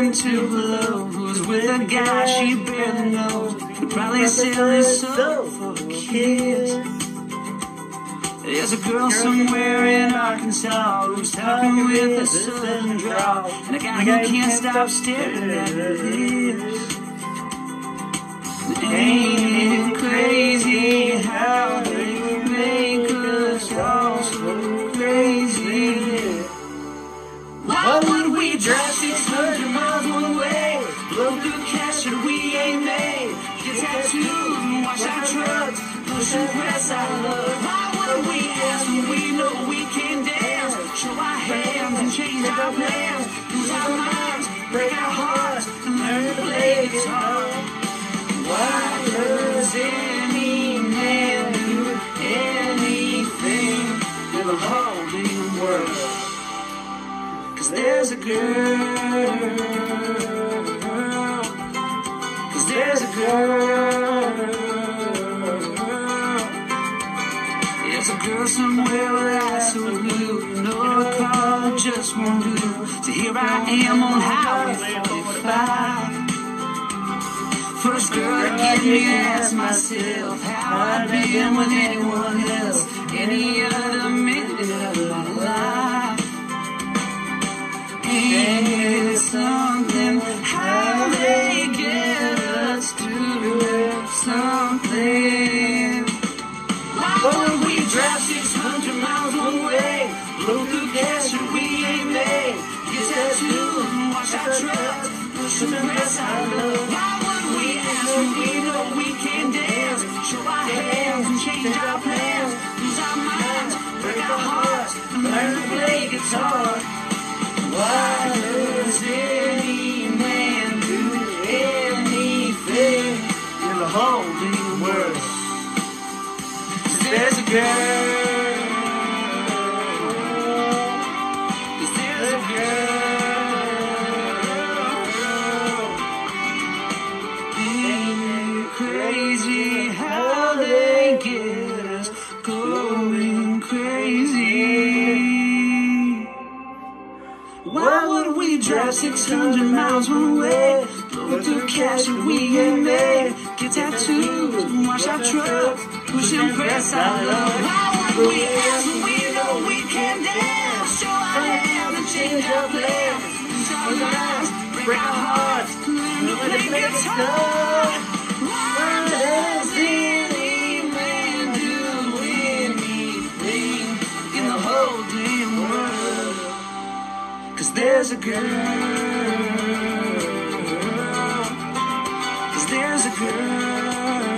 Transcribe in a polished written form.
starting to blow. Who's with a guy she barely knows? He'd probably sell his soul for a kiss. There's a girl somewhere in Arkansas who's talking with a southern drawl, and a guy who can't stop staring at her lips. Ain't it crazy how they make us all so crazy? Why would we drive 600 miles one way, blow through cash that we ain't made, get tattoos and wash our trucks, push and press our luck? Why would we ask when we know we can dance, show our hands and change our plans, lose our minds, break our hearts, and learn to play guitar? Why does any man do anything in the whole damn world? 'Cause there's a girl, 'cause there's a girl, there's a girl somewhere with eyes so blue, no call just won't do. So here I am on Highway 45. First girl to get me to ask myself how I'd been with anyone else, any other minute of my life. Ain't it something how they get us to something? Why would we drive 600 miles one way, blow through cash that we ain't made, get tattoos and wash our trucks, push and press our love? Why would we ask when we know we can dance, show our hands and change our plans, lose our minds, break our hearts, and learn to play guitar? Why does any man do anything in the whole damn world? 'Cause there's a girl, 'cause there's a girl. Ain't it crazy how they get us going crazy? Why would we drive 600 miles one way, blow through cash that we ain't made, get tattoos and wash our trucks, push and press our love? Why would we ask when we know we can dance, show our hands and change our plans, lose our minds, break our hearts, learn to play guitar? Why does any man do anything in the whole damn world? 'Cause there's a girl, 'cause there's a girl.